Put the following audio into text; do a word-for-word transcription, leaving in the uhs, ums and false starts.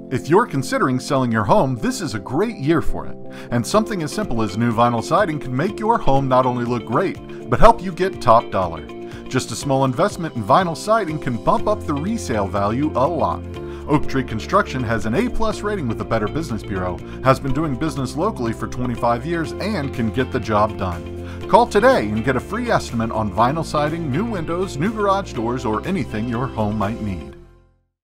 If you're considering selling your home, this is a great year for it. And something as simple as new vinyl siding can make your home not only look great, but help you get top dollar. Just a small investment in vinyl siding can bump up the resale value a lot. Oak Tree Construction has an A plus rating with the Better Business Bureau, has been doing business locally for twenty-five years, and can get the job done. Call today and get a free estimate on vinyl siding, new windows, new garage doors, or anything your home might need.